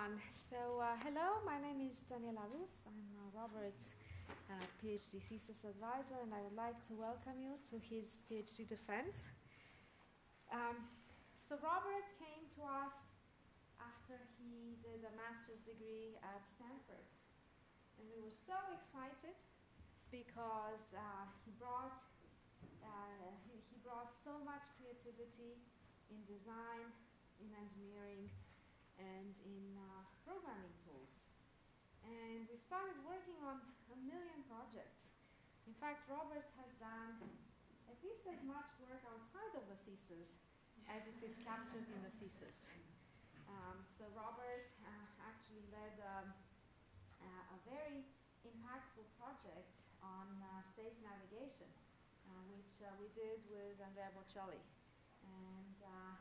everyone. Hello, my name is Daniela Rus. I'm Robert's PhD thesis advisor, and I would like to welcome you to his PhD defense. Robert came to us after he did a master's degree at Stanford, and we were so excited because he brought so much creativity in design, in engineering, and in programming tools. And we started working on a million projects. In fact, Robert has done at least as much work outside of the thesis as it is captured in the thesis. Robert actually led a very impactful project on safe navigation, which we did with Andrea Bocelli. And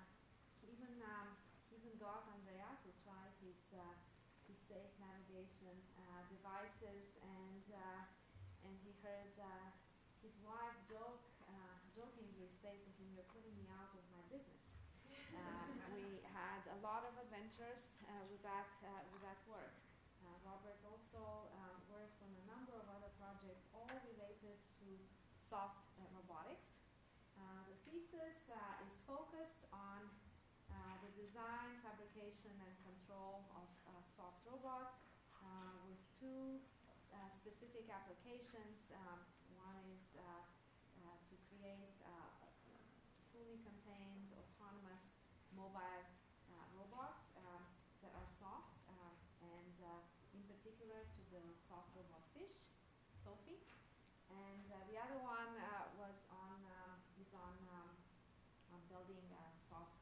even got Andrea to try his safe navigation devices, and he heard his wife jokingly say to him, "You're putting me out of my business." We had a lot of adventures with that work. Robert also worked on a number of other projects, all related to soft robotics. The thesis is focused on the design, fabrication, and control of soft robots with two specific applications. One is to create fully contained, autonomous, mobile robots that are soft, and in particular to build soft robot fish, Sophie. And the other one is on building soft,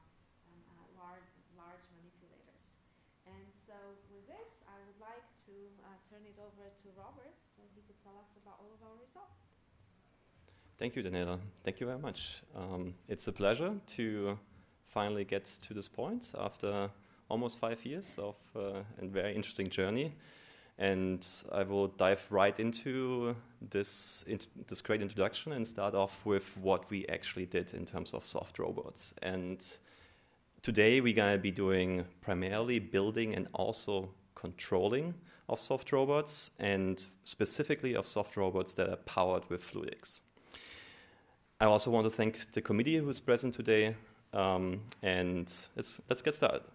large manipulators. And so with this, I would like to turn it over to Robert so he could tell us about all of our results. Thank you, Daniela. Thank you very much. It's a pleasure to finally get to this point after almost 5 years of a very interesting journey. And I will dive right into this great introduction and start off with what we actually did in terms of soft robots. And today we're going to be doing primarily building and also controlling of soft robots, and specifically of soft robots that are powered with fluidics. I also want to thank the committee who is present today, and let's get started.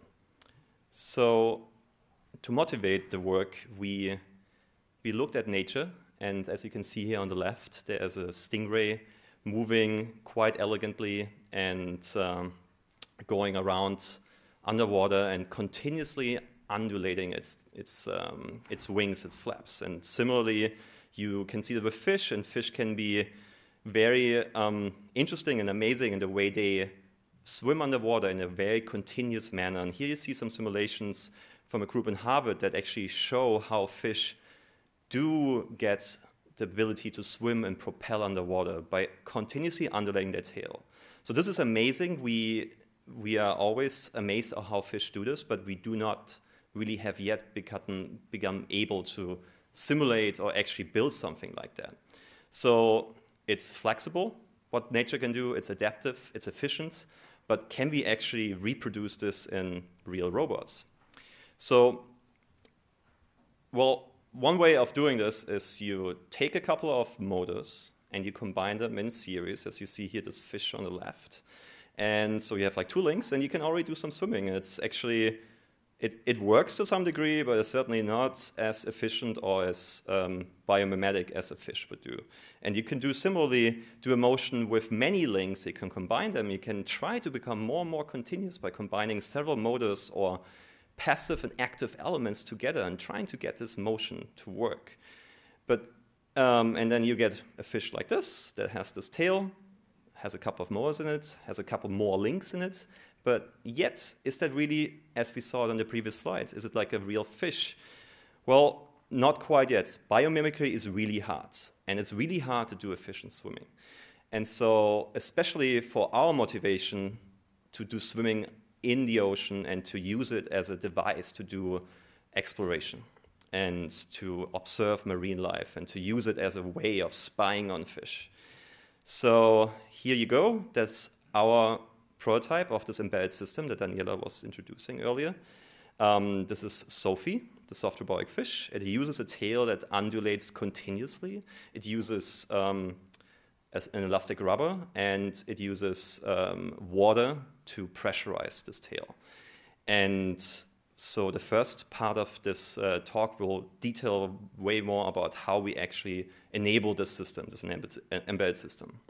So, to motivate the work, we looked at nature, and as you can see here on the left, there's a stingray moving quite elegantly and going around underwater and continuously undulating its wings, its flaps. And similarly, you can see that with fish, and fish can be very interesting and amazing in the way they swim underwater in a very continuous manner. And here you see some simulations from a group in Harvard that actually show how fish do get the ability to swim and propel underwater by continuously undulating their tail. So this is amazing. We are always amazed at how fish do this, but we do not really have yet become able to simulate or actually build something like that. So it's flexible, what nature can do, it's adaptive, it's efficient, but can we actually reproduce this in real robots? So, well, one way of doing this is you take a couple of motors and you combine them in series, as you see here, this fish on the left. And so you have like two links, and you can already do some swimming. It's actually, it works to some degree, but it's certainly not as efficient or as biomimetic as a fish would do. And you can similarly do a motion with many links. You can combine them. You can try to become more and more continuous by combining several motors or passive and active elements together and trying to get this motion to work. But and then you get a fish like this that has this tail, has a couple of motors in it, has a couple more links in it. But yet, is that really, as we saw it on the previous slides, is it like a real fish? Well, not quite yet. Biomimicry is really hard, and it's really hard to do efficient swimming. And so, especially for our motivation to do swimming in the ocean and to use it as a device to do exploration and to observe marine life and to use it as a way of spying on fish. So here you go. That's our prototype of this embedded system that Daniela was introducing earlier. This is Sophie, the soft robotic fish. It uses a tail that undulates continuously. It uses as an elastic rubber, and it uses water to pressurize this tail. And so the first part of this talk will detail way more about how we actually enable this system, this embedded system.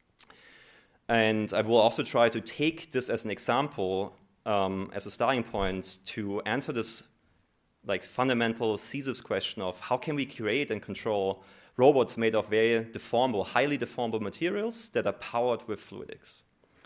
And I will also try to take this as an example, as a starting point to answer this fundamental thesis question of how can we create and control robots made of very deformable, highly deformable materials that are powered with fluidics.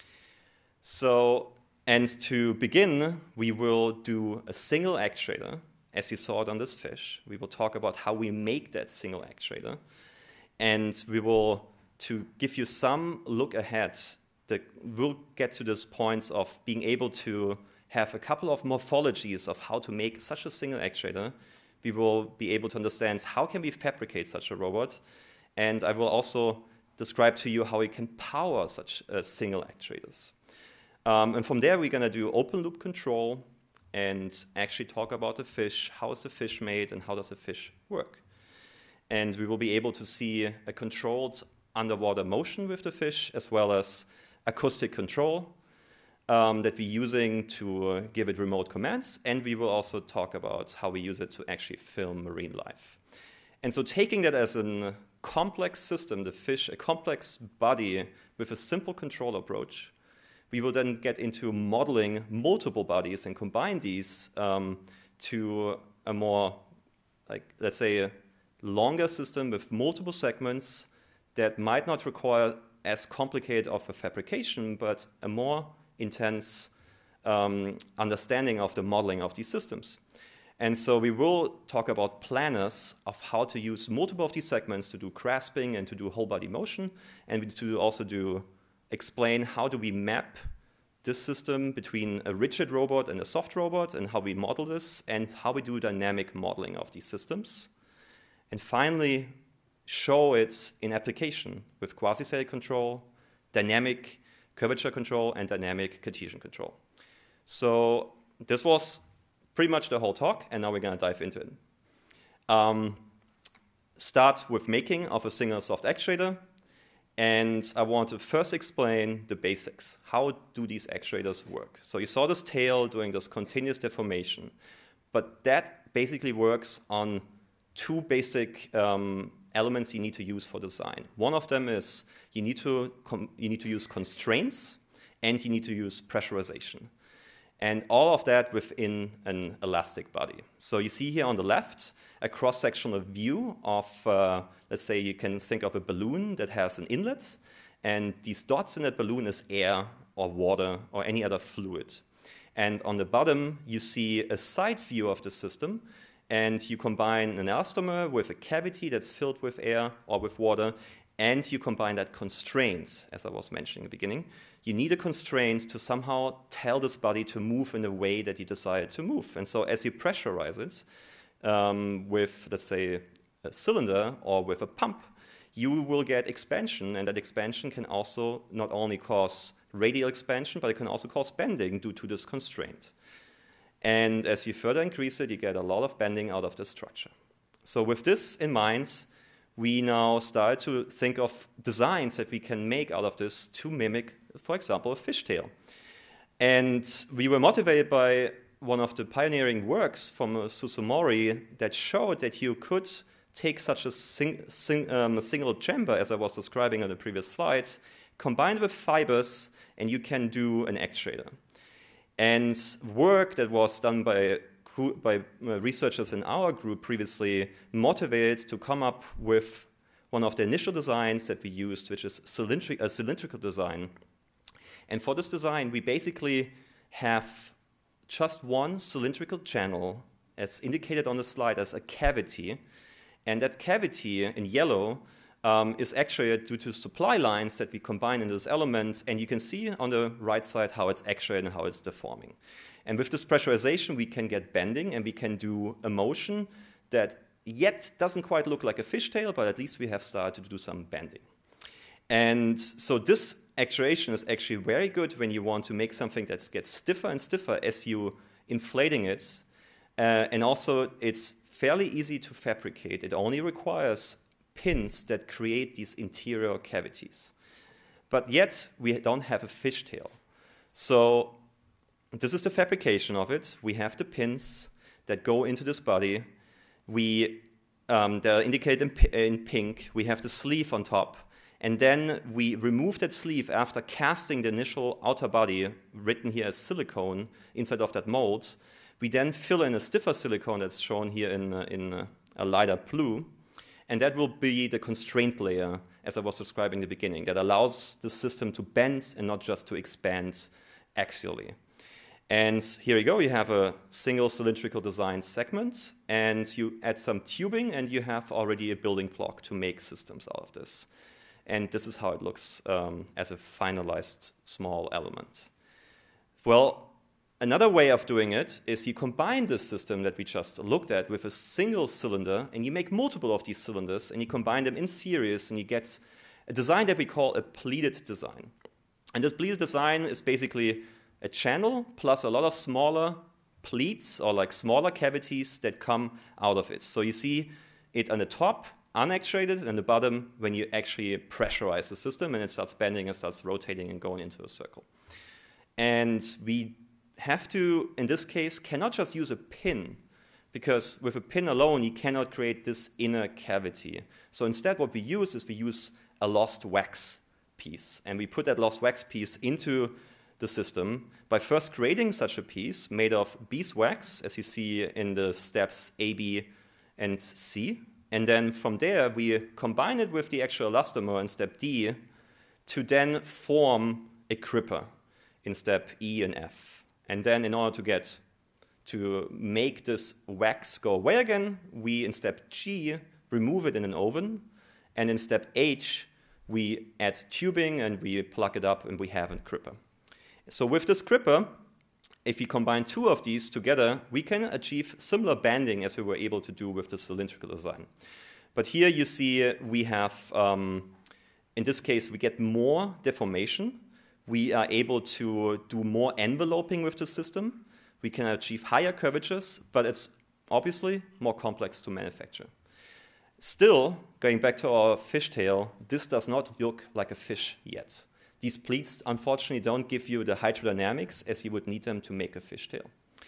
So, and to begin, we will do a single actuator, as you saw it on this fish. We will talk about how we make that single actuator. And we will, to give you some look ahead, we'll get to this points of being able to have a couple of morphologies of how to make such a single actuator. We will be able to understand how can we fabricate such a robot. And I will also describe to you how we can power such single actuators. And from there, we're going to do open loop control and actually talk about the fish. How is the fish made and how does the fish work? And we will be able to see a controlled underwater motion with the fish, as well as acoustic control that we're using to give it remote commands. And we will also talk about how we use it to actually film marine life. And so taking that as a complex system, the fish, a complex body with a simple control approach, we will then get into modeling multiple bodies and combine these to a more, let's say, a longer system with multiple segments that might not require as complicated of a fabrication, but a more intense understanding of the modeling of these systems. And so we will talk about planners of how to use multiple of these segments to do grasping and to do whole body motion, and to also explain how do we map this system between a rigid robot and a soft robot, and how we model this, and how we do dynamic modeling of these systems. And finally, show it in application with quasi-static control, dynamic curvature control, and dynamic Cartesian control. So this was pretty much the whole talk, and now we're going to dive into it. Start with making of a single soft actuator. And I want to first explain the basics. How do these actuators work? So you saw this tail doing this continuous deformation. But that basically works on two basic elements you need to use for design. One of them is you need to use constraints, and you need to use pressurization. And all of that within an elastic body. So you see here on the left a cross-sectional view of, let's say you can think of a balloon that has an inlet, and these dots in that balloon is air or water or any other fluid. And on the bottom, you see a side view of the system, and you combine an elastomer with a cavity that's filled with air or with water, and you combine that constraint, as I was mentioning at the beginning. You need a constraint to somehow tell this body to move in the way that you desire it to move. And so as you pressurize it, with, let's say, a cylinder or with a pump, you will get expansion, and that expansion can also not only cause radial expansion, but it can also cause bending due to this constraint. And as you further increase it, you get a lot of bending out of the structure. So with this in mind, we now start to think of designs that we can make out of this to mimic, for example, a fishtail. And we were motivated by one of the pioneering works from Susumori that showed that you could take such a single chamber, as I was describing on the previous slides, combined with fibers, and you can do an actuator. And work that was done by researchers in our group previously motivated to come up with one of the initial designs that we used, which is a cylindrical design. And for this design, we basically have just one cylindrical channel, as indicated on the slide, as a cavity. And that cavity in yellow is actually due to supply lines that we combine in this element. And you can see on the right side how it's actuated and how it's deforming. And with this pressurization, we can get bending, and we can do a motion that yet doesn't quite look like a fishtail, but at least we have started to do some bending. And so this actuation is actually very good when you want to make something that gets stiffer and stiffer as you inflating it. And also, it's fairly easy to fabricate. It only requires pins that create these interior cavities. But yet, we don't have a fishtail. So this is the fabrication of it. We have the pins that go into this body. They're indicated in pink. We have the sleeve on top. And then we remove that sleeve after casting the initial outer body, written here as silicone, inside of that mold. We then fill in a stiffer silicone that's shown here in a lighter blue. And that will be the constraint layer, as I was describing in the beginning, that allows the system to bend and not just to expand axially. And here you go, you have a single cylindrical design segment, and you add some tubing, and you have already a building block to make systems out of this. And this is how it looks as a finalized small element. Well, another way of doing it is you combine this system that we just looked at with a single cylinder, and you make multiple of these cylinders, and you combine them in series, and you get a design that we call a pleated design. And this pleated design is basically a channel plus a lot of smaller pleats, or like smaller cavities that come out of it. So you see it on the top, unactuated, and the bottom when you actually pressurize the system, and it starts bending and starts rotating and going into a circle. And we have to, in this case, cannot just use a pin, because with a pin alone, you cannot create this inner cavity. So instead, what we use is we use a lost wax piece, and we put that lost wax piece into the system by first creating such a piece made of beeswax, as you see in the steps A, B, and C. And then from there, we combine it with the actual elastomer in step D to then form a gripper in step E and F. And then in order to make this wax go away again, we in step G remove it in an oven. And in step H, we add tubing and we plug it up and we have a gripper. So with this gripper, if we combine two of these together, we can achieve similar bending as we were able to do with the cylindrical design. But here you see we have, in this case, we get more deformation. We are able to do more enveloping with the system. We can achieve higher curvatures, but it's obviously more complex to manufacture. Still, going back to our fishtail, this does not look like a fish yet. These pleats, unfortunately, don't give you the hydrodynamics as you would need them to make a fishtail.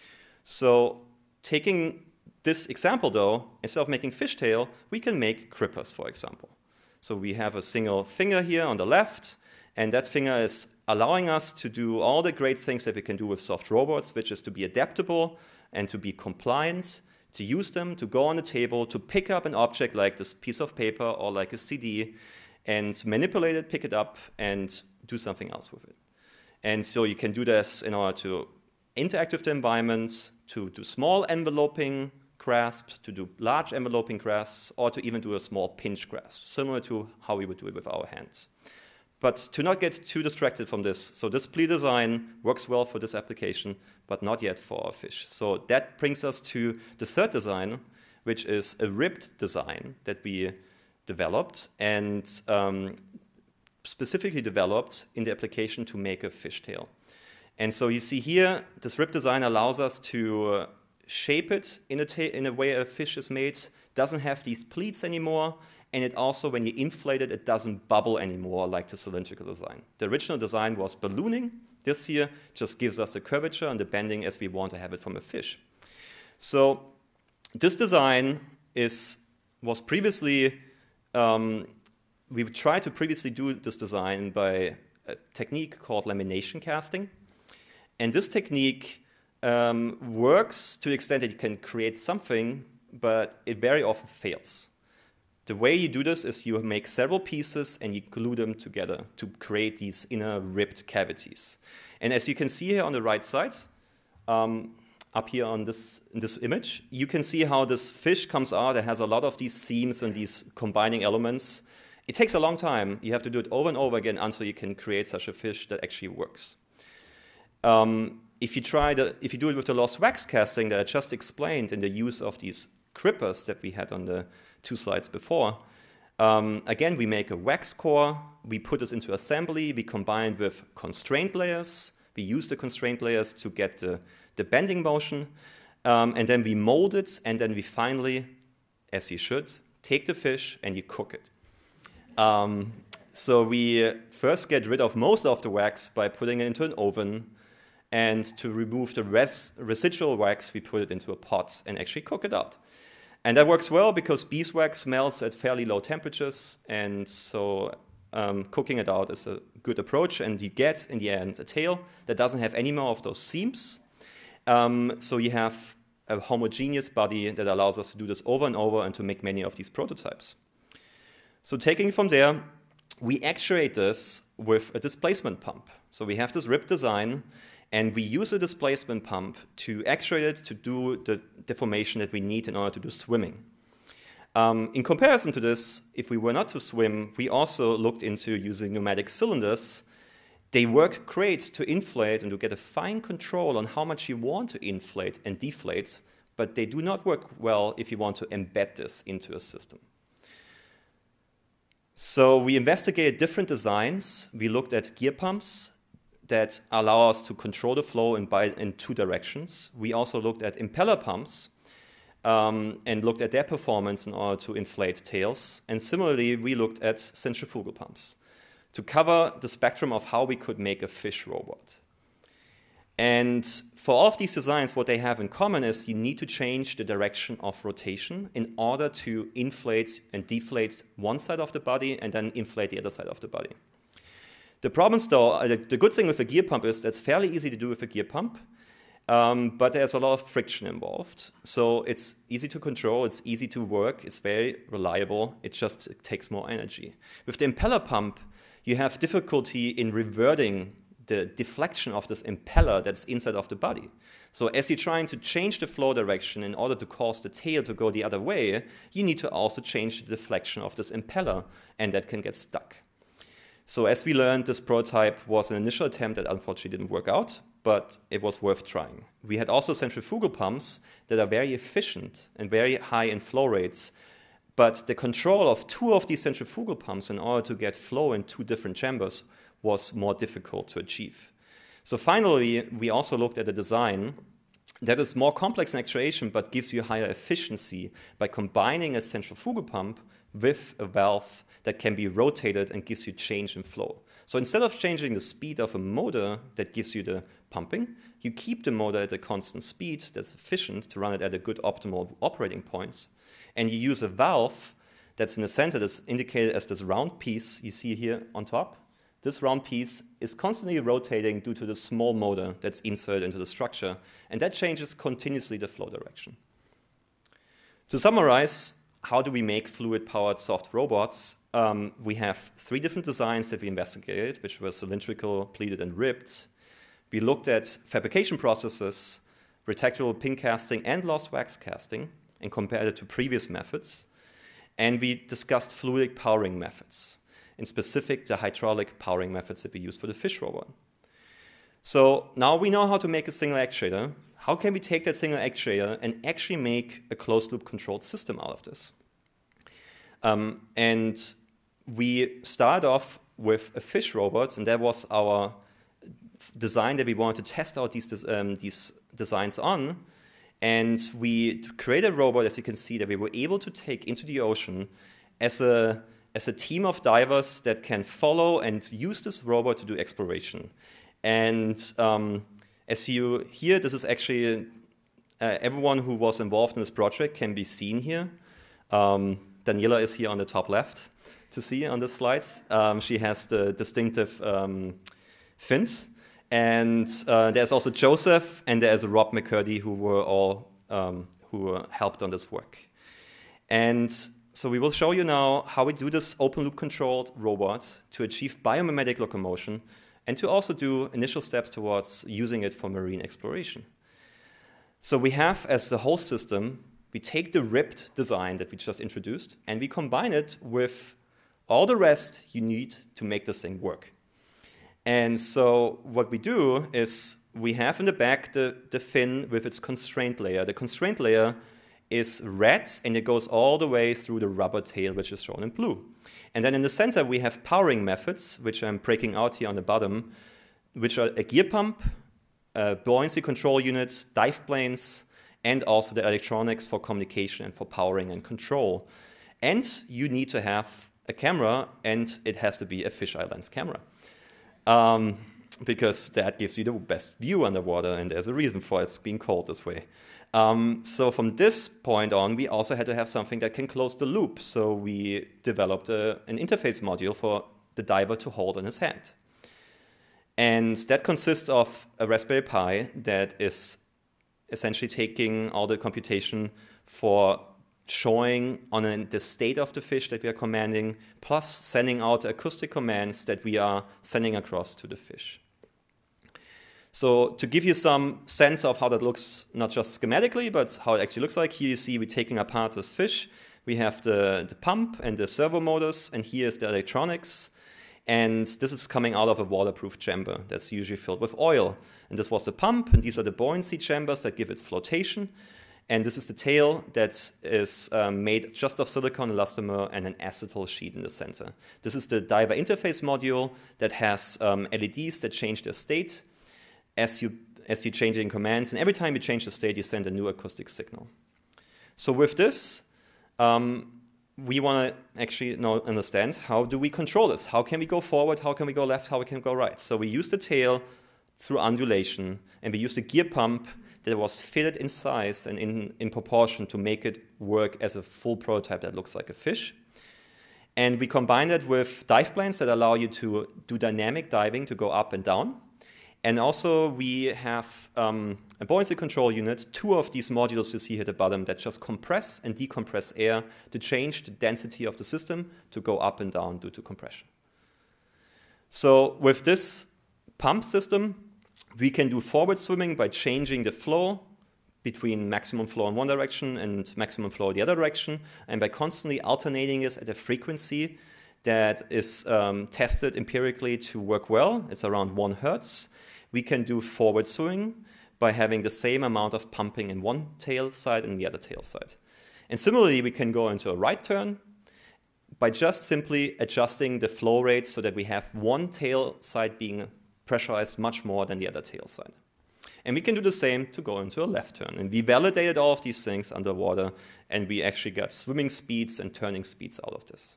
So taking this example, though, instead of making fishtail, we can make grippers, for example. So we have a single finger here on the left, and that finger is allowing us to do all the great things that we can do with soft robots, which is to be adaptable and to be compliant, to use them, to go on the table, to pick up an object like this piece of paper or like a CD, and manipulate it, pick it up, and do something else with it. And so you can do this in order to interact with the environment, to do small enveloping grasps, to do large enveloping grasps, or to even do a small pinch grasp, similar to how we would do it with our hands. But to not get too distracted from this, so this pleat design works well for this application, but not yet for our fish. So that brings us to the third design, which is a ribbed design that we developed and specifically developed in the application to make a fishtail. And so you see here, this rib design allows us to shape it in a way a fish is made, doesn't have these pleats anymore, and it also, when you inflate it, it doesn't bubble anymore like the cylindrical design. The original design was ballooning. This here just gives us the curvature and the bending as we want to have it from a fish. So this design was previously, we tried to previously do this design by a technique called lamination casting. And this technique works to the extent that you can create something, but it very often fails. The way you do this is you make several pieces and you glue them together to create these inner ribbed cavities. And as you can see here on the right side, up here in this image, you can see how this fish comes out. It has a lot of these seams and these combining elements. It takes a long time. You have to do it over and over again until you can create such a fish that actually works. If you do it with the lost wax casting that I just explained in the use of these grippers that we had on the 2 slides before, again, we make a wax core, we put this into assembly, we combine it with constraint layers, we use the constraint layers to get the bending motion, and then we mold it, and then we finally, as you should, take the fish and you cook it. So we first get rid of most of the wax by putting it into an oven, and to remove the residual wax, we put it into a pot and actually cook it out. And that works well because beeswax melts at fairly low temperatures, and so cooking it out is a good approach, and you get, in the end, a tail that doesn't have any more of those seams. So you have a homogeneous body that allows us to do this over and over and to make many of these prototypes. So taking it from there, we actuate this with a displacement pump. So we have this RIP design, and we use a displacement pump to actuate it to do the deformation that we need in order to do swimming. In comparison to this, if we were not to swim, we also looked into using pneumatic cylinders. They work great to inflate and to get a fine control on how much you want to inflate and deflate, but they do not work well if you want to embed this into a system. So we investigated different designs. We looked at gear pumps that allow us to control the flow in two directions. We also looked at impeller pumps and looked at their performance in order to inflate tails. And similarly, we looked at centrifugal pumps to cover the spectrum of how we could make a fish robot. And for all of these designs, what they have in common is you need to change the direction of rotation in order to inflate and deflate one side of the body and then inflate the other side of the body. The problems, though, the good thing with a gear pump is that's fairly easy to do with a gear pump, but there's a lot of friction involved. So it's easy to control, it's easy to work, it's very reliable, it takes more energy. With the impeller pump, you have difficulty in reverting the deflection of this impeller that's inside of the body. So as you're trying to change the flow direction in order to cause the tail to go the other way, you need to also change the deflection of this impeller, and that can get stuck. So as we learned, this prototype was an initial attempt that unfortunately didn't work out, but it was worth trying. We had also centrifugal pumps that are very efficient and very high in flow rates, but the control of two of these centrifugal pumps in order to get flow in two different chambers was more difficult to achieve. So finally, we also looked at a design that is more complex in actuation but gives you higher efficiency by combining a centrifugal pump with a valve that can be rotated and gives you change in flow. So instead of changing the speed of a motor that gives you the pumping, you keep the motor at a constant speed that's efficient to run it at a good optimal operating point. And you use a valve that's in the center that's indicated as this round piece you see here on top. This round piece is constantly rotating due to the small motor that's inserted into the structure, and that changes continuously the flow direction. To summarize, how do we make fluid-powered soft robots? We have three different designs that we investigated, which were cylindrical, pleated, and ribbed. We looked at fabrication processes, retactable pin casting, and lost wax casting, and compared it to previous methods. And we discussed fluidic powering methods, in specific the hydraulic powering methods that we use for the fish robot. So now we know how to make a single actuator. How can we take that single actuator and actually make a closed-loop controlled system out of this? And we started off with a fish robot, and that was our design that we wanted to test out these designs on. And we created a robot, as you can see, that we were able to take into the ocean as a team of divers that can follow and use this robot to do exploration. And as you hear, this is actually everyone who was involved in this project can be seen here. Daniela is here on the top left to see on this slide. She has the distinctive fins. And there's also Joseph, and there's Rob McCurdy, who were all who helped on this work. And so we will show you now how we do this open-loop controlled robot to achieve biomimetic locomotion and to also do initial steps towards using it for marine exploration. So we have, as the whole system, we take the ripped design that we just introduced, and we combine it with all the rest you need to make this thing work. And so what we do is we have in the back the fin with its constraint layer. The constraint layer is red, and it goes all the way through the rubber tail, which is shown in blue. And then in the center, we have powering methods, which I'm breaking out here on the bottom, which are a gear pump, buoyancy control units, dive planes, and also the electronics for communication and for powering and control. And you need to have a camera, and it has to be a fisheye lens camera. Because that gives you the best view underwater, and there's a reason for it being called this way. So from this point on, we also had to have something that can close the loop. So we developed an interface module for the diver to hold in his hand. And that consists of a Raspberry Pi that is essentially taking all the computation for showing on the state of the fish that we are commanding, plus sending out acoustic commands that we are sending across to the fish. So to give you some sense of how that looks, not just schematically, but how it actually looks like, here you see we're taking apart this fish. We have the pump and the servo motors, and here is the electronics. And this is coming out of a waterproof chamber that's usually filled with oil. And this was the pump, and these are the buoyancy chambers that give it flotation. And this is the tail that is made just of silicon elastomer and an acetal sheet in the center. This is the diver interface module that has LEDs that change their state as you change in commands. And every time you change the state, you send a new acoustic signal. So with this, we want to actually now understand, how do we control this? How can we go forward? How can we go left? How can we go right? So we use the tail through undulation, and we use the gear pump that was fitted in size and in proportion to make it work as a full prototype that looks like a fish. And we combine it with dive planes that allow you to do dynamic diving, to go up and down. And also we have a buoyancy control unit, 2 of these modules you see here at the bottom that just compress and decompress air to change the density of the system to go up and down due to compression. So with this pump system, we can do forward swimming by changing the flow between maximum flow in one direction and maximum flow in the other direction, and by constantly alternating this at a frequency that is tested empirically to work well. It's around 1 Hertz. We can do forward swimming by having the same amount of pumping in one tail side and the other tail side. And similarly, we can go into a right turn by just simply adjusting the flow rate so that we have one tail side being pressurized much more than the other tail side. And we can do the same to go into a left turn. And we validated all of these things underwater, and we actually got swimming speeds and turning speeds out of this.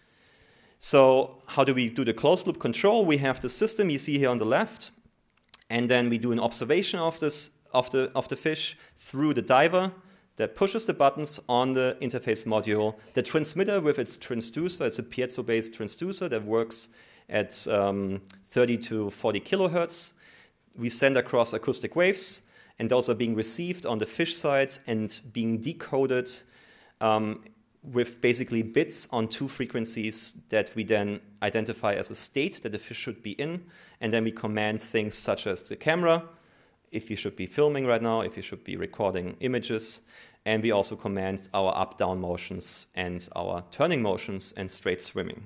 So how do we do the closed loop control? We have the system you see here on the left, and then we do an observation of the fish through the diver that pushes the buttons on the interface module. The transmitter with its transducer, it's a piezo-based transducer that works at 30 to 40 kilohertz. We send across acoustic waves, and those are being received on the fish side and being decoded with basically bits on 2 frequencies that we then identify as a state that the fish should be in. And then we command things such as the camera, if you should be filming right now, if you should be recording images. And we also command our up-down motions and our turning motions and straight swimming.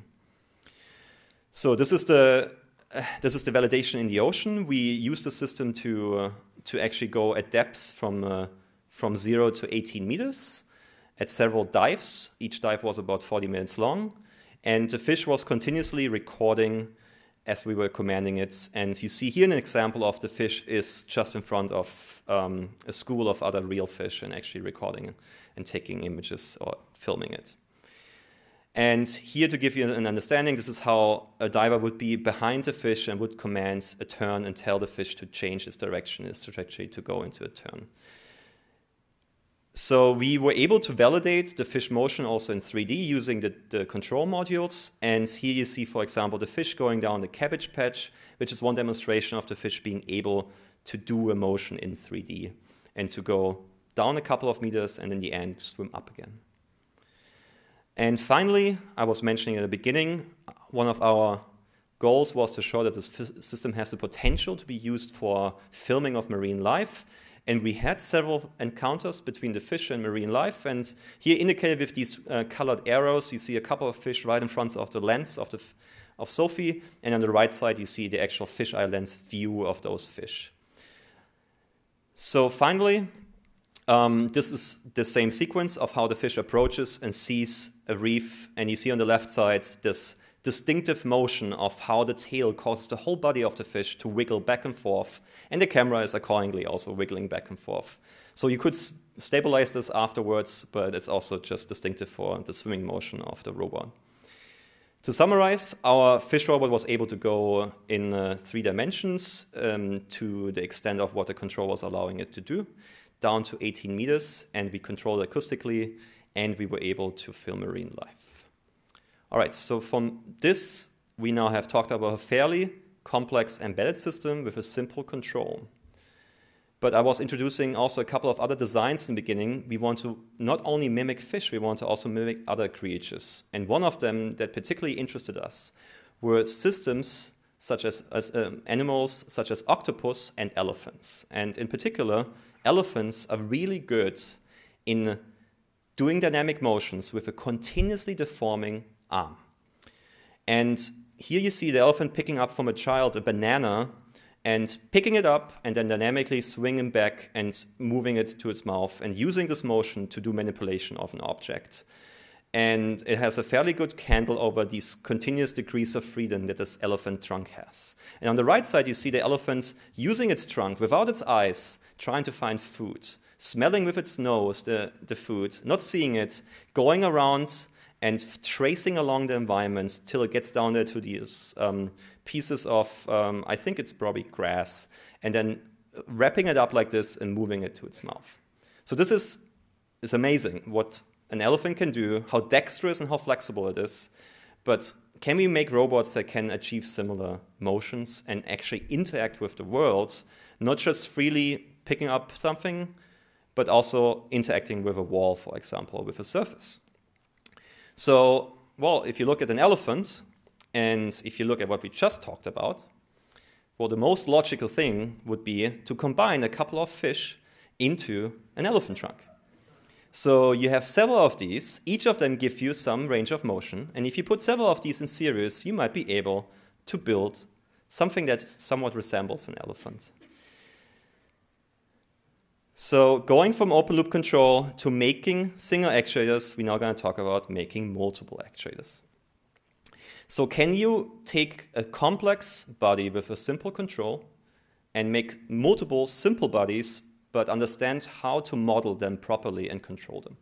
So this is the validation in the ocean. We use the system to actually go at depths from 0 to 18 meters at several dives. Each dive was about 40 minutes long. And the fish was continuously recording as we were commanding it. And you see here an example of the fish is just in front of a school of other real fish and actually recording and taking images or filming it. And here, to give you an understanding, this is how a diver would be behind the fish and would command a turn and tell the fish to change its direction, its trajectory to go into a turn. So we were able to validate the fish motion also in 3D using the control modules. And here you see, for example, the fish going down the cabbage patch, which is one demonstration of the fish being able to do a motion in 3D and to go down a couple of meters and in the end swim up again. And finally, I was mentioning at the beginning, one of our goals was to show that this system has the potential to be used for filming of marine life. And we had several encounters between the fish and marine life. And here indicated with these colored arrows, you see a couple of fish right in front of the lens of Sophie. And on the right side, you see the actual fisheye lens view of those fish. So finally, this is the same sequence of how the fish approaches and sees a reef. And you see on the left side this distinctive motion of how the tail causes the whole body of the fish to wiggle back and forth, and the camera is accordingly also wiggling back and forth. So you could stabilize this afterwards, but it's also just distinctive for the swimming motion of the robot. To summarize, our fish robot was able to go in 3 dimensions to the extent of what the control was allowing it to do, down to 18 meters, and we controlled it acoustically, and we were able to film marine life. All right, so from this, we now have talked about a fairly complex embedded system with a simple control. But I was introducing also a couple of other designs in the beginning. We want to not only mimic fish, we want to also mimic other creatures. And one of them that particularly interested us were systems such as animals such as octopus and elephants. And in particular, elephants are really good in doing dynamic motions with a continuously deforming arm. And here you see the elephant picking up from a child a banana and picking it up and then dynamically swinging back and moving it to its mouth and using this motion to do manipulation of an object. And it has a fairly good handle over these continuous degrees of freedom that this elephant trunk has. And on the right side, you see the elephant using its trunk without its eyes, trying to find food, smelling with its nose the food, not seeing it, going around and tracing along the environment till it gets down there to these pieces of, I think it's probably grass, and then wrapping it up like this and moving it to its mouth. So this is amazing what an elephant can do, how dexterous and how flexible it is. But can we make robots that can achieve similar motions and actually interact with the world, not just freely picking up something, but also interacting with a wall, for example, or with a surface? So, well, if you look at an elephant, and if you look at what we just talked about, well, the most logical thing would be to combine a couple of fish into an elephant trunk. So you have several of these, each of them give you some range of motion, and if you put several of these in series, you might be able to build something that somewhat resembles an elephant. So going from open loop control to making single actuators, we're now going to talk about making multiple actuators. So can you take a complex body with a simple control and make multiple simple bodies, but understand how to model them properly and control them?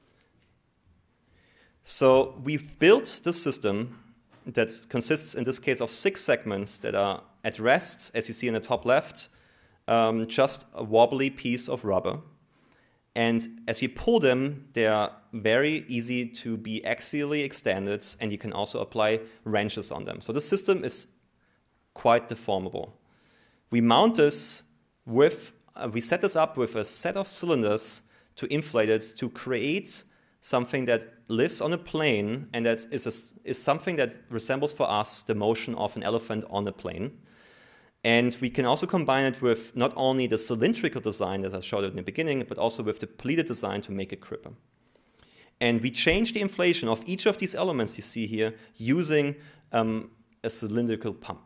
So we've built this system that consists, in this case, of 6 segments that are at rest, as you see in the top left, just a wobbly piece of rubber. And as you pull them, they are very easy to be axially extended, and you can also apply wrenches on them. So the system is quite deformable. We mount this with, we set this up with a set of cylinders to inflate it to create something that lives on a plane, and that is something that resembles for us the motion of an elephant on a plane. And we can also combine it with not only the cylindrical design that I showed in the beginning, but also with the pleated design to make it gripper. And we change the inflation of each of these elements you see here using a cylindrical pump.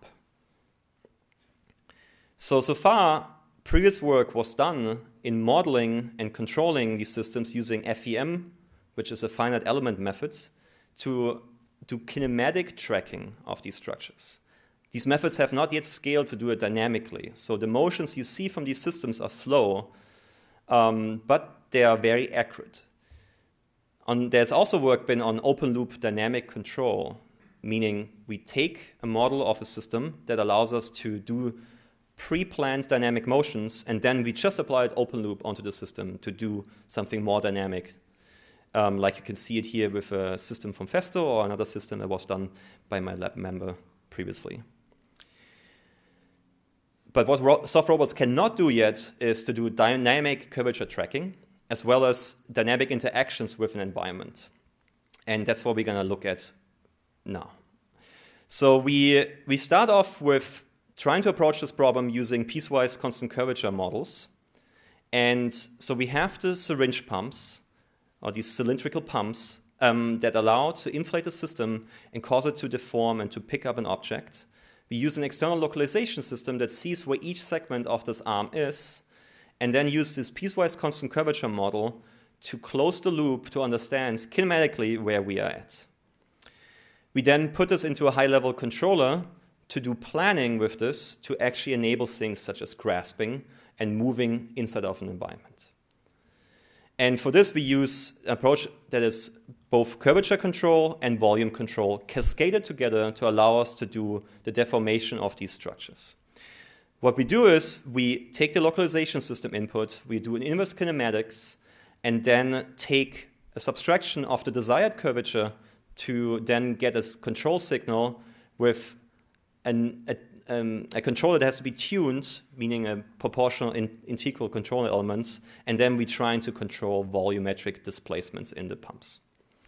So far, previous work was done in modeling and controlling these systems using FEM, which is a finite element method, to do kinematic tracking of these structures. These methods have not yet scaled to do it dynamically. So the motions you see from these systems are slow, but they are very accurate. There's also work been on open loop dynamic control, meaning we take a model of a system that allows us to do pre-planned dynamic motions, and then we just apply it open loop onto the system to do something more dynamic. Like you can see it here with a system from Festo or another system that was done by my lab member previously. But what soft robots cannot do yet is to do dynamic curvature tracking, as well as dynamic interactions with an environment. And that's what we're going to look at now. So we start off with trying to approach this problem using piecewise constant curvature models. And so we have the syringe pumps, or these cylindrical pumps, that allow to inflate the system and cause it to deform and to pick up an object. We use an external localization system that sees where each segment of this arm is, and then use this piecewise constant curvature model to close the loop to understand kinematically where we are at. We then put this into a high-level controller to do planning with this to actually enable things such as grasping and moving inside of an environment. And for this, we use an approach that is both curvature control and volume control cascaded together to allow us to do the deformation of these structures. What we do is we take the localization system input, we do an inverse kinematics, and then take a subtraction of the desired curvature to then get a control signal with a controller that has to be tuned, meaning a proportional integral control elements, and then we try to control volumetric displacements in the pumps.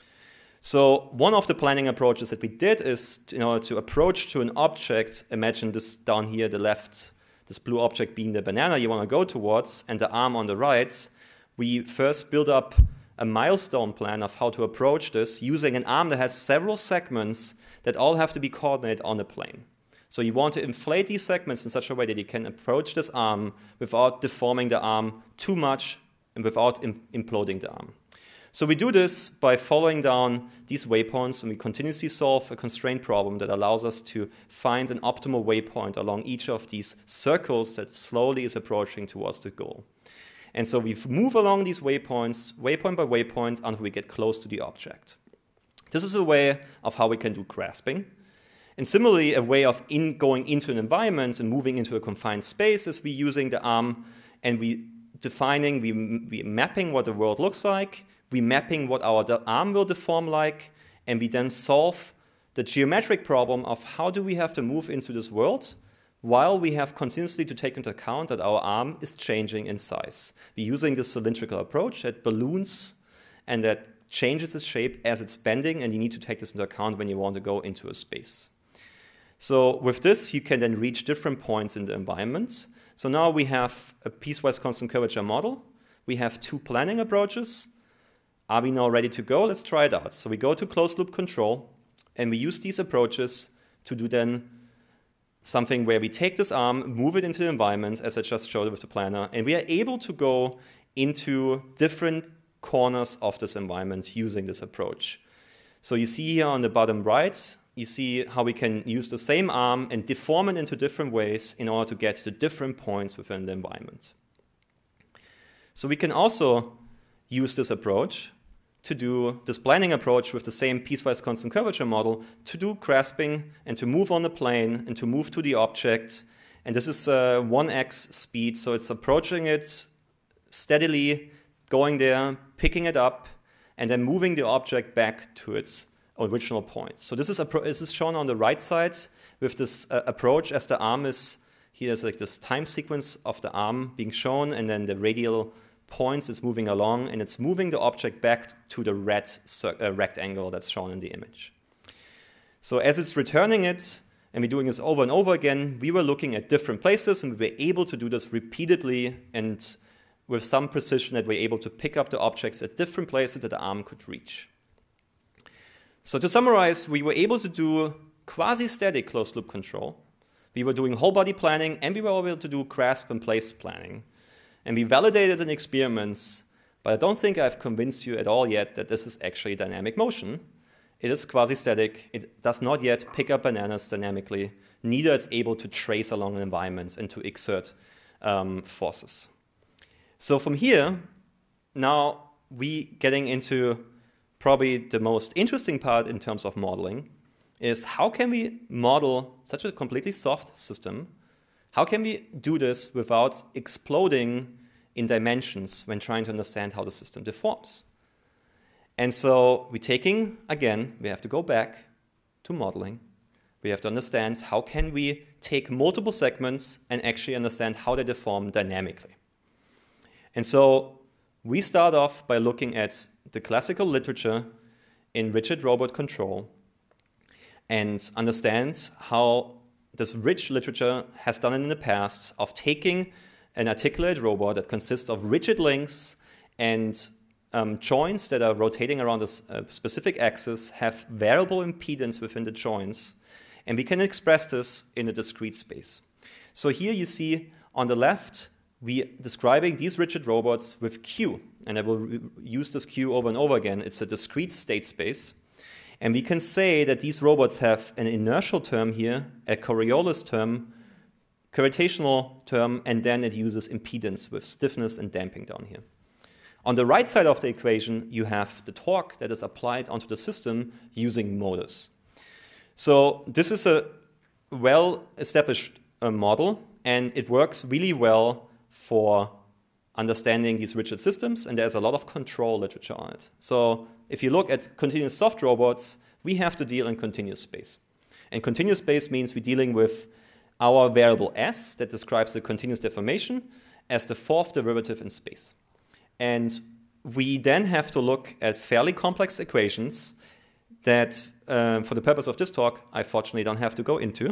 So one of the planning approaches that we did is to approach to an object, imagine this down here, the left, this blue object being the banana you want to go towards, and the arm on the right. We first build up a milestone plan of how to approach this using an arm that has several segments that all have to be coordinated on the plane. So you want to inflate these segments in such a way that you can approach this arm without deforming the arm too much and without imploding the arm. So we do this by following down these waypoints, and we continuously solve a constraint problem that allows us to find an optimal waypoint along each of these circles that slowly is approaching towards the goal. And so we move along these waypoints, waypoint by waypoint, until we get close to the object. This is a way of how we can do grasping. And similarly, a way of going into an environment and moving into a confined space is we using the arm and we mapping what the world looks like, we mapping what our arm will deform like, and we then solve the geometric problem of how do we have to move into this world while we have continuously to take into account that our arm is changing in size. We're using this cylindrical approach that balloons and that changes its shape as it's bending, and you need to take this into account when you want to go into a space. So with this, you can then reach different points in the environment. So now we have a piecewise constant curvature model. We have two planning approaches. Are we now ready to go? Let's try it out. So we go to closed loop control, and we use these approaches to do then something where we take this arm, move it into the environment, as I just showed with the planner, and we are able to go into different corners of this environment using this approach. So you see here on the bottom right, you see how we can use the same arm and deform it into different ways in order to get to different points within the environment. So we can also use this approach to do this planning approach with the same piecewise constant curvature model to do grasping and to move on the plane and to move to the object. And this is 1x speed, so it's approaching it steadily, going there, picking it up, and then moving the object back to its original point. So this is shown on the right side with this approach as the arm is, here's like this time sequence of the arm being shown, and then the radial points is moving along, and it's moving the object back to the red rectangle that's shown in the image. So as it's returning it, and we're doing this over and over again, we were looking at different places, and we were able to do this repeatedly and with some precision that we're able to pick up the objects at different places that the arm could reach. So to summarize, we were able to do quasi-static closed-loop control. We were doing whole-body planning, and we were able to do grasp and place planning. And we validated in experiments, but I don't think I've convinced you at all yet that this is actually dynamic motion. It is quasi-static. It does not yet pick up bananas dynamically. Neither is able to trace along an environment and to exert forces. So from here, now we getting into probably the most interesting part in terms of modeling is how can we model such a completely soft system? How can we do this without exploding in dimensions when trying to understand how the system deforms? And so we're taking, again, we have to go back to modeling. We have to understand how can we take multiple segments and actually understand how they deform dynamically. And so we start off by looking at the classical literature in rigid robot control and understand how this rich literature has done it in the past of taking an articulated robot that consists of rigid links and joints that are rotating around a specific axis, have variable impedance within the joints, and we can express this in a discrete space. So here you see on the left, we describing these rigid robots with Q, and I will use this Q over and over again. It's a discrete state space. And we can say that these robots have an inertial term here, a Coriolis term, gravitational term, and then it uses impedance with stiffness and damping down here. On the right side of the equation, you have the torque that is applied onto the system using motors. So this is a well-established model, and it works really well for understanding these rigid systems, and there's a lot of control literature on it. So if you look at continuous soft robots, we have to deal in continuous space. And continuous space means we're dealing with our variable s that describes the continuous deformation as the fourth derivative in space. And we then have to look at fairly complex equations that, for the purpose of this talk, I fortunately don't have to go into.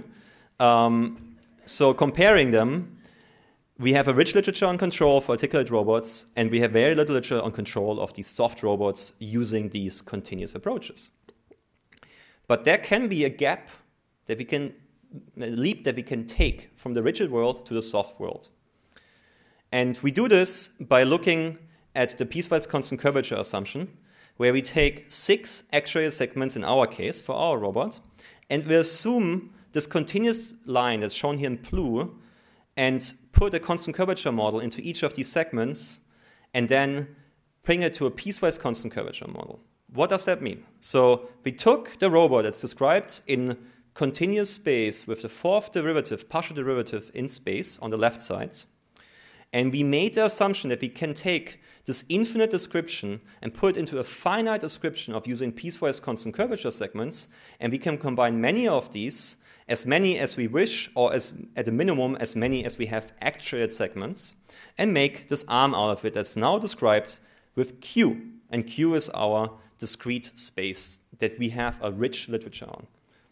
So comparing them, we have a rich literature on control for articulate robots, and we have very little literature on control of these soft robots using these continuous approaches. But there can be a gap that we can, a leap that we can take from the rigid world to the soft world. And we do this by looking at the piecewise constant curvature assumption, where we take 6 actuated segments in our case for our robot, and we assume this continuous line that's shown here in blue, and put a constant curvature model into each of these segments, and then bring it to a piecewise constant curvature model. What does that mean? So we took the robot that's described in continuous space with the fourth derivative, partial derivative in space on the left side, and we made the assumption that we can take this infinite description and put it into a finite description of using piecewise constant curvature segments, and we can combine many of these, as many as we wish, or at a minimum as many as we have actuated segments, and make this arm out of it that's now described with Q. And Q is our discrete space that we have a rich literature on.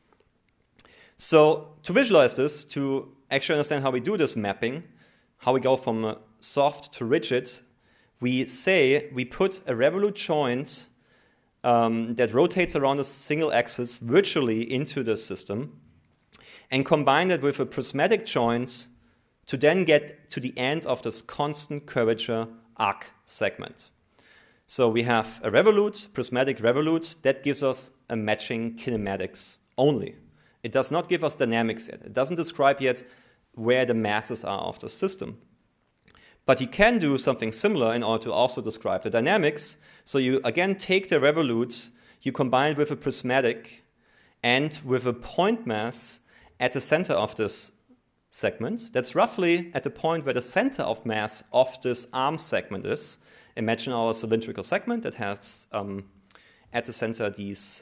So to visualize this, to actually understand how we do this mapping, how we go from soft to rigid, we say we put a revolute joint that rotates around a single axis virtually into the system, and combine it with a prismatic joint to then get to the end of this constant curvature arc segment. So we have a revolute, prismatic revolute, that gives us a matching kinematics only. It does not give us dynamics yet. It doesn't describe yet where the masses are of the system. But you can do something similar in order to also describe the dynamics. So you again take the revolute, you combine it with a prismatic and with a point mass at the center of this segment. That's roughly at the point where the center of mass of this arm segment is. Imagine our cylindrical segment that has at the center these,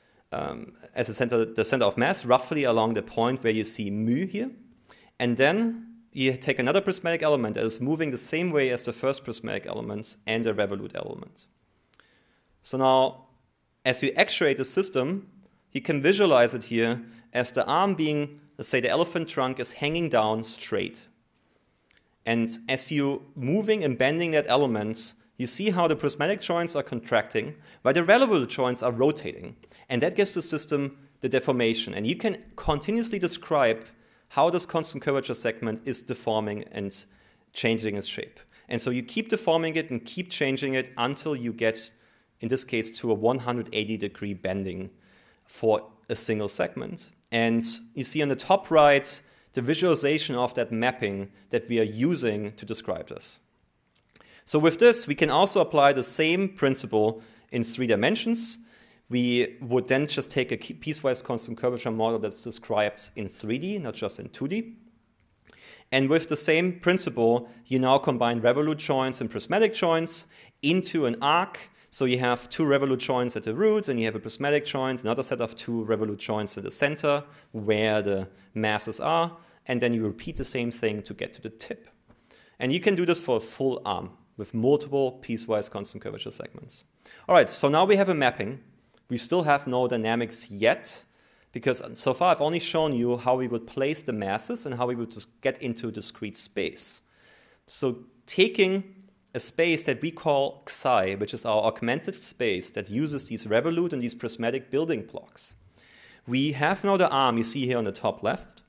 the center of mass roughly along the point where you see mu here. And then you take another prismatic element that is moving the same way as the first prismatic element and the revolute element. So now, as you actuate the system, you can visualize it here as the arm being, let's say the elephant trunk is hanging down straight. And as you moving and bending that element, you see how the prismatic joints are contracting, while the revolute joints are rotating. And that gives the system the deformation. And you can continuously describe how this constant curvature segment is deforming and changing its shape. And so you keep deforming it and keep changing it until you get, in this case, to a 180-degree bending for a single segment. And you see on the top right the visualization of that mapping that we are using to describe this. So with this, we can also apply the same principle in 3 dimensions. We would then just take a piecewise constant curvature model that's described in 3D, not just in 2D. And with the same principle, you now combine revolute joints and prismatic joints into an arc. So you have 2 revolute joints at the root, and you have a prismatic joint, another set of 2 revolute joints at the center where the masses are, and then you repeat the same thing to get to the tip. And you can do this for a full arm with multiple piecewise constant curvature segments. All right, so now we have a mapping. We still have no dynamics yet, because so far I've only shown you how we would place the masses and how we would just get into discrete space. So taking a space that we call Xi, which is our augmented space that uses these revolute and these prismatic building blocks. We have now the arm you see here on the top left.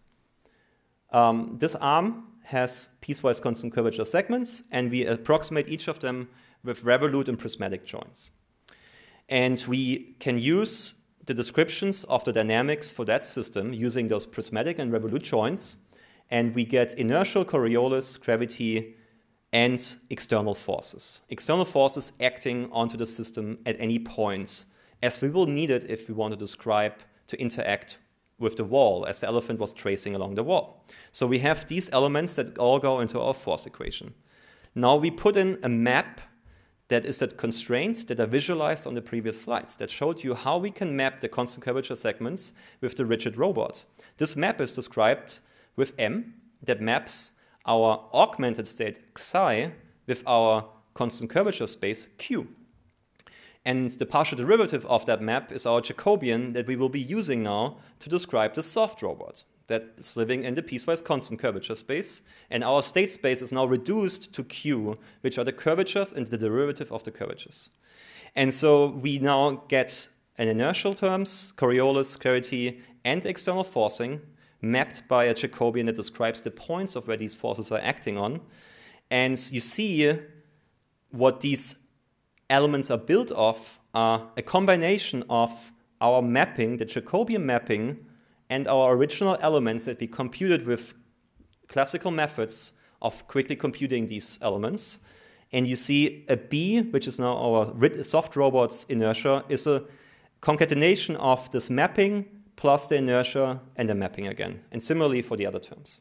This arm has piecewise constant curvature segments, and we approximate each of them with revolute and prismatic joints. And we can use the descriptions of the dynamics for that system using those prismatic and revolute joints, and we get inertial, Coriolis, gravity, and external forces. External forces acting onto the system at any point, as we will need it if we want to describe, to interact with the wall, as the elephant was tracing along the wall. So we have these elements that all go into our force equation. Now we put in a map that is that constraint that I visualized on the previous slides that showed you how we can map the constant curvature segments with the rigid robot. This map is described with M that maps our augmented state Xi with our constant curvature space Q. And the partial derivative of that map is our Jacobian that we will be using now to describe the soft robot that is living in the piecewise constant curvature space. And our state space is now reduced to Q, which are the curvatures and the derivative of the curvatures. And so we now get an inertial terms, Coriolis, gravity, and external forcing mapped by a Jacobian that describes the points of where these forces are acting on. And you see what these elements are built of are a combination of our mapping, the Jacobian mapping, and our original elements that we computed with classical methods of quickly computing these elements. And you see a B, which is now our soft robot's inertia, is a concatenation of this mapping plus the inertia and the mapping again. And similarly for the other terms.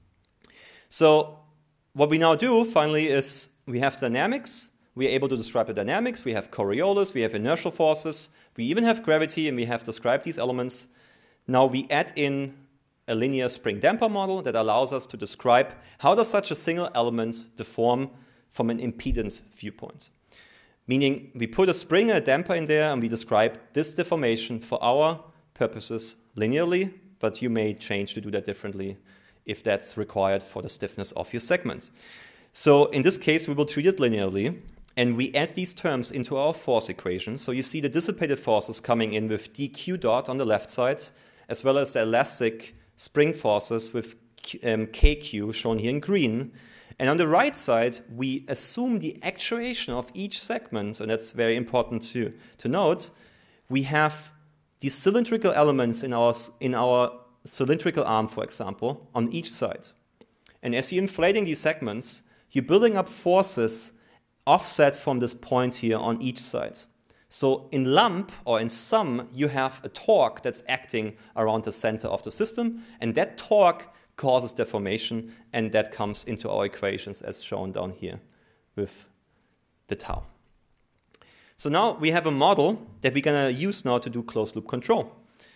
So what we now do finally is we have dynamics. We are able to describe the dynamics. We have Coriolis, we have inertial forces. We even have gravity, and we have described these elements. Now we add in a linear spring damper model that allows us to describe how does such a single element deform from an impedance viewpoint. Meaning we put a spring and a damper in there and we describe this deformation for our purposes linearly, but you may change to do that differently if that's required for the stiffness of your segment. So in this case, we will treat it linearly, and we add these terms into our force equation. So you see the dissipated forces coming in with dq dot on the left side, as well as the elastic spring forces with kq shown here in green. And on the right side, we assume the actuation of each segment, and that's very important to note. We have these cylindrical elements in our cylindrical arm, for example, on each side. And as you're inflating these segments, you're building up forces offset from this point here on each side. So in lump or in sum, you have a torque that's acting around the center of the system, and that torque causes deformation, and that comes into our equations as shown down here with the tau. So now we have a model that we're going to use now to do closed loop control.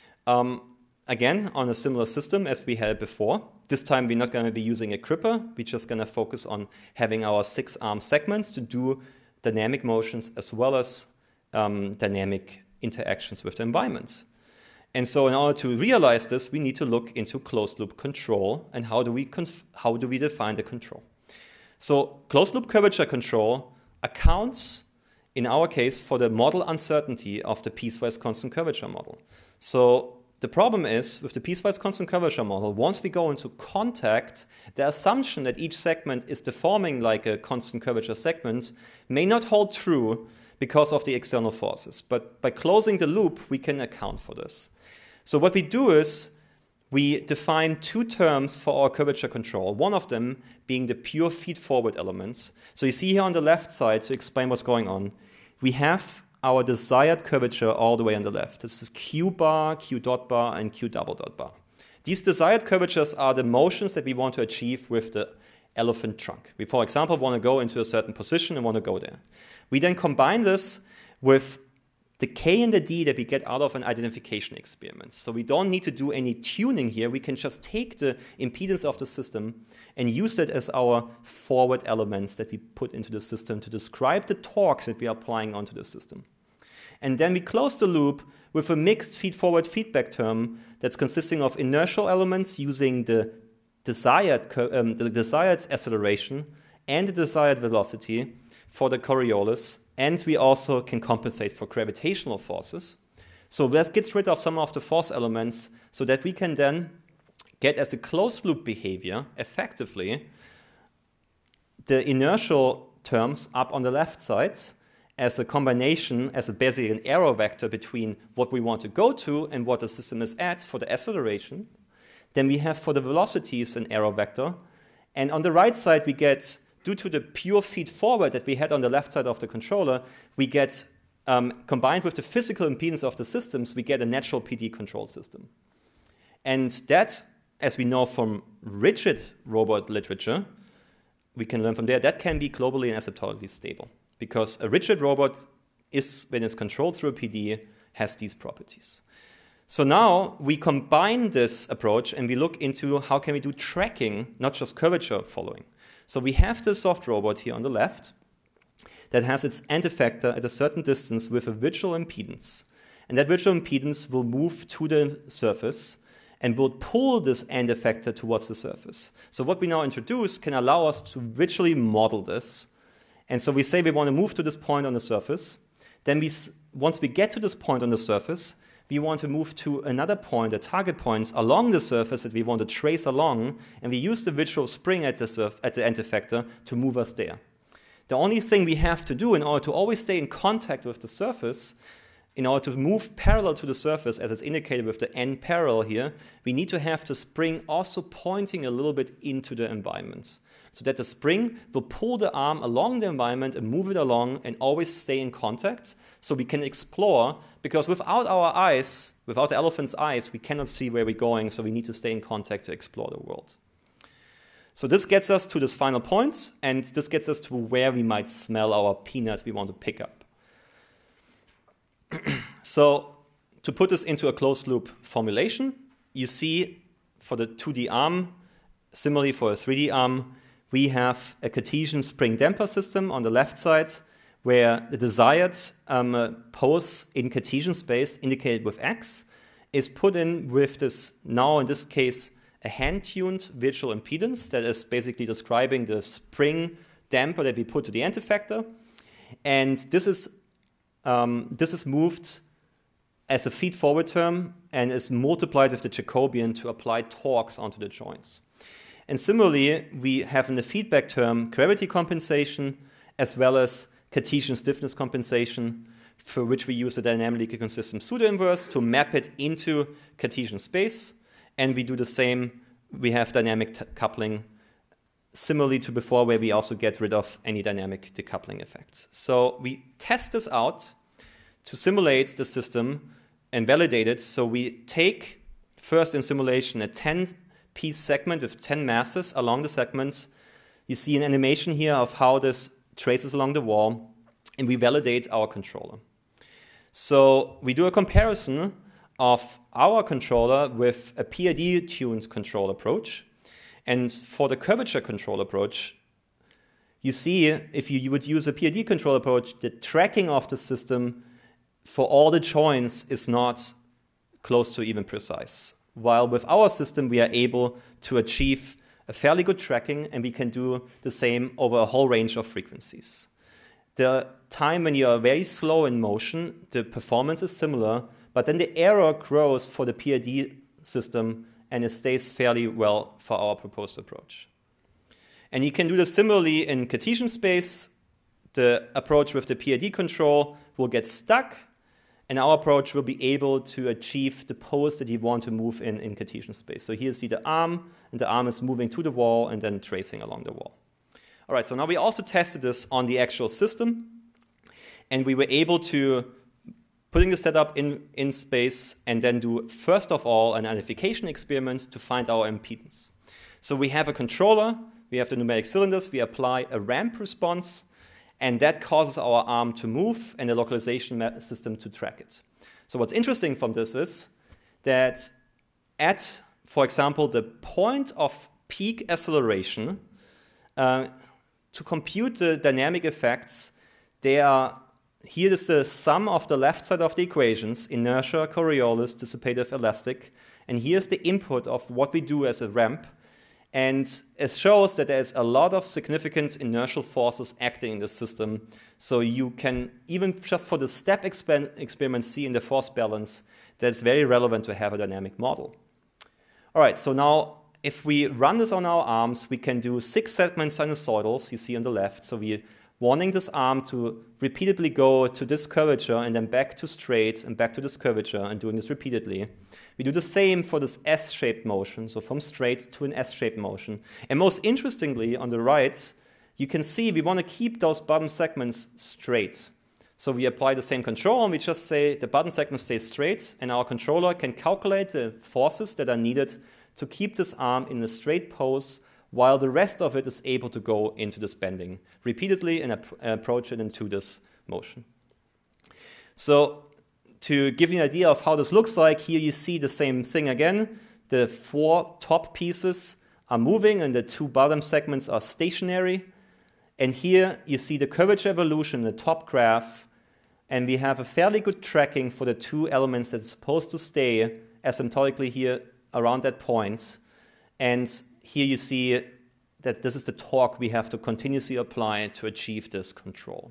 Again, on a similar system as we had before. This time we're not going to be using a gripper. We're just going to focus on having our 6 arm segments to do dynamic motions as well as dynamic interactions with the environment. And so in order to realize this, we need to look into closed loop control and how do we define the control. So closed loop curvature control accounts, in our case, for the model uncertainty of the piecewise constant curvature model. So the problem is, with the piecewise constant curvature model, once we go into contact, the assumption that each segment is deforming like a constant curvature segment may not hold true because of the external forces. But by closing the loop, we can account for this. So what we do is we define 2 terms for our curvature control, one of them being the pure feed-forward elements. So you see here on the left side, to explain what's going on, we have our desired curvature all the way on the left. This is Q bar, Q dot bar, and Q double dot bar. These desired curvatures are the motions that we want to achieve with the elephant trunk. We, for example, want to go into a certain position and want to go there. We then combine this with the K and the D that we get out of an identification experiment. So we don't need to do any tuning here. We can just take the impedance of the system and use that as our forward elements that we put into the system to describe the torques that we are applying onto the system. And then we close the loop with a mixed feed-forward feedback term that's consisting of inertial elements using the desired acceleration and the desired velocity for the Coriolis. And we also can compensate for gravitational forces. So that gets rid of some of the force elements so that we can then get as a closed loop behavior, effectively, the inertial terms up on the left side as a combination, as basically an arrow vector between what we want to go to and what the system is at for the acceleration. Then we have for the velocities an arrow vector. And on the right side, we get, due to the pure feed forward that we had on the left side of the controller, we get, combined with the physical impedance of the systems, we get a natural PD control system. And that, as we know from rigid robot literature, we can learn from there, that can be globally and asymptotically stable. Because a rigid robot is, when it's controlled through a PD, has these properties. So now we combine this approach and we look into how can we do tracking, not just curvature following. So we have the soft robot here on the left that has its end effector at a certain distance with a visual impedance. And that visual impedance will move to the surface and will pull this end effector towards the surface. So what we now introduce can allow us to visually model this. And so we say we want to move to this point on the surface. Then once we get to this point on the surface, we want to move to another point, the target points along the surface that we want to trace along, and we use the visual spring at the end effector to move us there. The only thing we have to do in order to always stay in contact with the surface, in order to move parallel to the surface, as it's indicated with the n parallel here, we need to have the spring also pointing a little bit into the environment, so that the spring will pull the arm along the environment and move it along and always stay in contact, so we can explore, because without our eyes, without the elephant's eyes, we cannot see where we're going, so we need to stay in contact to explore the world. So this gets us to this final point, and this gets us to where we might smell our peanut we want to pick up. So to put this into a closed loop formulation, you see for the 2D arm, similarly for a 3D arm, we have a Cartesian spring damper system on the left side, where the desired pose in Cartesian space, indicated with X, is put in with this, now in this case, a hand-tuned visual impedance that is basically describing the spring damper that we put to the end effector. And this is moved as a feed-forward term and is multiplied with the Jacobian to apply torques onto the joints. And similarly, we have in the feedback term gravity compensation as well as Cartesian stiffness compensation, for which we use a dynamically consistent pseudo-inverse to map it into Cartesian space. And we do the same, we have dynamic coupling similarly to before, where we also get rid of any dynamic decoupling effects. So we test this out to simulate the system and validate it. So we take first in simulation a 10-piece segment with 10 masses along the segments. You see an animation here of how this traces along the wall, and we validate our controller. So we do a comparison of our controller with a PID-tuned control approach. And for the curvature control approach, you see if you would use a PID control approach, the tracking of the system for all the joints is not close to even precise. While with our system, we are able to achieve a fairly good tracking, and we can do the same over a whole range of frequencies. The time when you are very slow in motion, the performance is similar, but then the error grows for the PID system, and it stays fairly well for our proposed approach. And you can do this similarly in Cartesian space. The approach with the PID control will get stuck, and our approach will be able to achieve the pose that you want to move in Cartesian space. So here you see the arm, and the arm is moving to the wall and then tracing along the wall. All right, so now we also tested this on the actual system, and we were able to putting the setup in space and then do, first of all, an identification experiment to find our impedance. So we have a controller, we have the pneumatic cylinders, we apply a ramp response, and that causes our arm to move and the localization system to track it. So what's interesting from this is that at, for example, the point of peak acceleration, to compute the dynamic effects, here is the sum of the left side of the equations, inertia, Coriolis, dissipative, elastic, and here's the input of what we do as a ramp. And it shows that there's a lot of significant inertial forces acting in the system. So you can, even just for the step experiment, see in the force balance that it's very relevant to have a dynamic model. All right, so now if we run this on our arms, we can do 6 segment sinusoidals, you see on the left. So we wanting this arm to repeatedly go to this curvature and then back to straight and back to this curvature and doing this repeatedly. We do the same for this S-shaped motion, so from straight to an S-shaped motion. And most interestingly, on the right, you can see we want to keep those bottom segments straight. So we apply the same control and we just say the bottom segment stays straight and our controller can calculate the forces that are needed to keep this arm in a straight pose while the rest of it is able to go into this bending repeatedly and approach it into this motion. So to give you an idea of how this looks like, here you see the same thing again. The 4 top pieces are moving and the 2 bottom segments are stationary. And here you see the curvature evolution in the top graph, and we have a fairly good tracking for the 2 elements that are supposed to stay asymptotically here around that point. And here you see that this is the torque we have to continuously apply to achieve this control.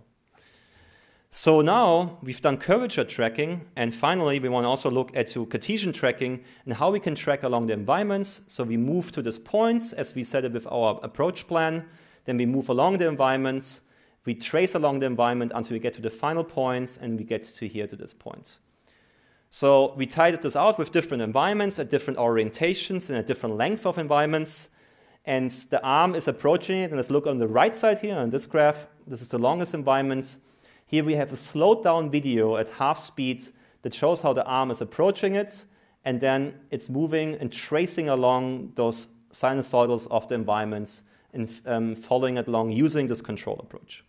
So now we've done curvature tracking, and finally we want to also look at Cartesian tracking and how we can track along the environments. So we move to this point as we said it with our approach plan. Then we move along the environment, we trace along the environment until we get to the final point, and we get to here to this point. So we tied this out with different environments at different orientations and at different length of environments. And the arm is approaching it. And let's look on the right side here on this graph. This is the longest environment. Here we have a slowed down video at half speed that shows how the arm is approaching it. And then it's moving and tracing along those sinusoidals of the environment and following it along using this control approach.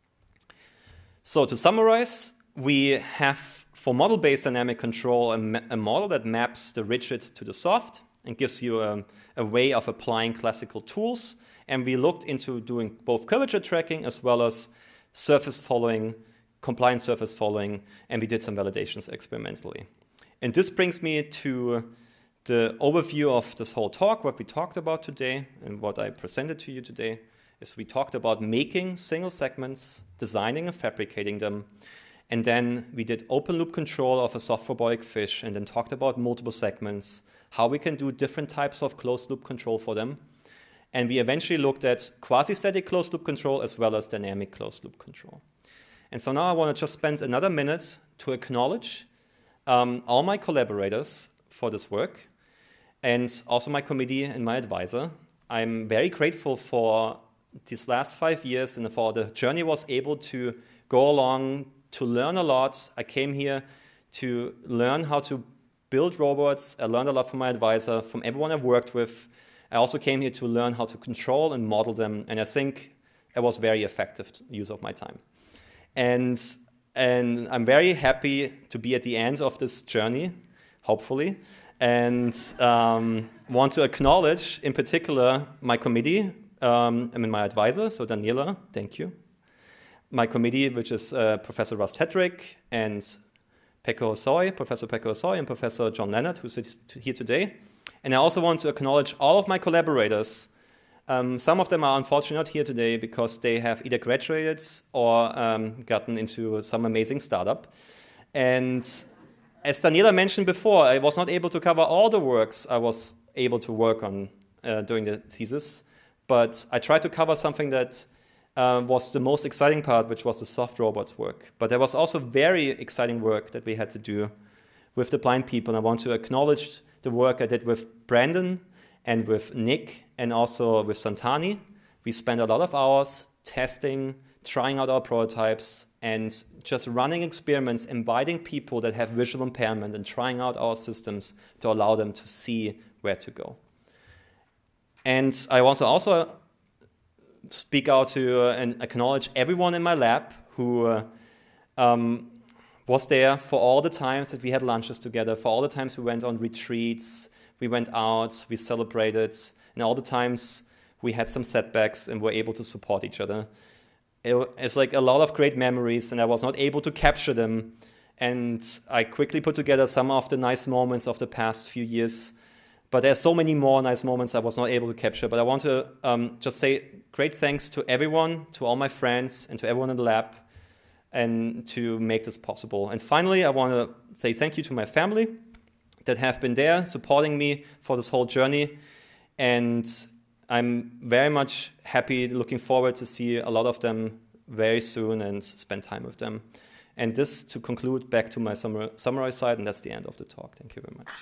So to summarize, we have for model-based dynamic control a model that maps the rigid to the soft and gives you a way of applying classical tools. And we looked into doing both curvature tracking as well as surface following, compliant surface following, and we did some validations experimentally. And this brings me to the overview of this whole talk. What we talked about today and what I presented to you today is we talked about making single segments, designing and fabricating them, and then we did open loop control of a soft robotic fish and then talked about multiple segments, how we can do different types of closed loop control for them. And we eventually looked at quasi-static closed loop control as well as dynamic closed loop control. And so now I want to just spend another minute to acknowledge all my collaborators for this work and also my committee and my advisor. I'm very grateful for these last 5 years and for the journey I was able to go along, to learn a lot. I came here to learn how to build robots. I learned a lot from my advisor, from everyone I've worked with. I also came here to learn how to control and model them, and I think it was very effective use of my time. And I'm very happy to be at the end of this journey, hopefully, and want to acknowledge, in particular, my committee, my advisor, so Daniela, thank you. My committee, which is Professor Russ Tetrick and Professor Pekka Osoy and Professor John Leonard, who's here today. And I also want to acknowledge all of my collaborators. Some of them are unfortunately not here today because they have either graduated or gotten into some amazing startup. And as Daniela mentioned before, I was not able to cover all the works I was able to work on during the thesis, but I tried to cover something that was the most exciting part, which was the soft robots work. But there was also very exciting work that we had to do with the blind people. And I want to acknowledge the work I did with Brandon and with Nick and also with Santani. We spent a lot of hours testing, trying out our prototypes, and just running experiments, inviting people that have visual impairment and trying out our systems to allow them to see where to go. And I want to also speak out to and acknowledge everyone in my lab who was there for all the times that we had lunches together, for all the times we went on retreats, we went out, we celebrated, and all the times we had some setbacks and were able to support each other. It's like a lot of great memories, and I was not able to capture them. And I quickly put together some of the nice moments of the past few years. But there's so many more nice moments I was not able to capture. But I want to just say great thanks to everyone, to all my friends, and to everyone in the lab, and to make this possible. And finally, I want to say thank you to my family that have been there supporting me for this whole journey. And I'm very much happy, looking forward to see a lot of them very soon and spend time with them. And this, to conclude, back to my summary slide, and that's the end of the talk. Thank you very much.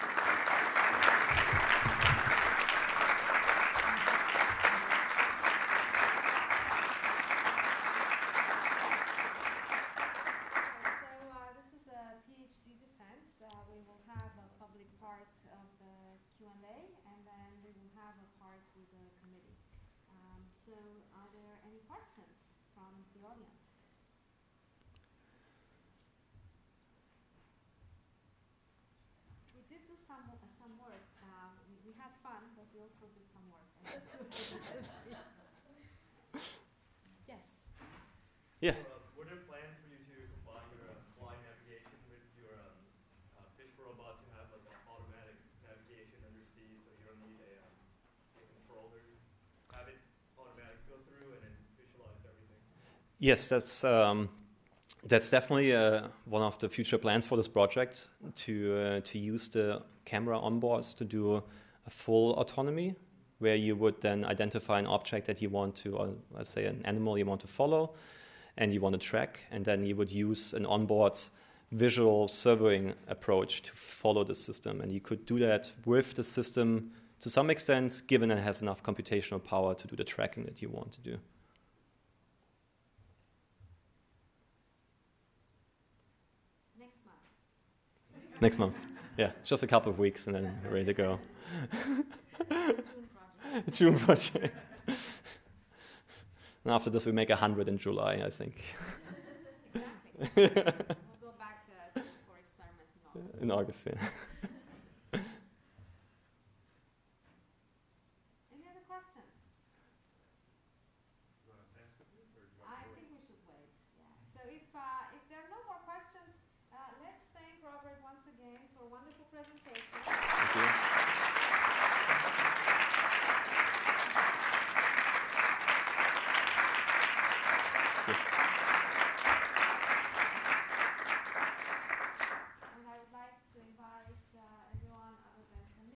This is a PhD defense. We will have a public part of the Q&A, and then we will have a part with the committee. So are there any questions from the audience? We did do some work. We had fun, but we also did some work. Yes. Yeah. Were there plans for you to combine your flying navigation with your fish robot to have like an automatic navigation undersea, so you don't need a controller, have it automatic go through and then visualize everything? Yes, that's definitely one of the future plans for this project, to use the camera on board to do a full autonomy, where you would then identify an object that you want to, or let's say an animal you want to follow, and you want to track, and then you would use an onboard visual surveying approach to follow the system. And you could do that with the system to some extent, given it has enough computational power to do the tracking that you want to do. Next month. Yeah, just a couple of weeks and then ready to go. June project. And after this, we make 100 in July, I think. Exactly. We'll go back for experiments in August. In August, yeah. Any other questions? You want us to ask it, or do you want I to think we should wait. Yeah. So if there are no more questions, let's thank Robert once again for a wonderful presentation.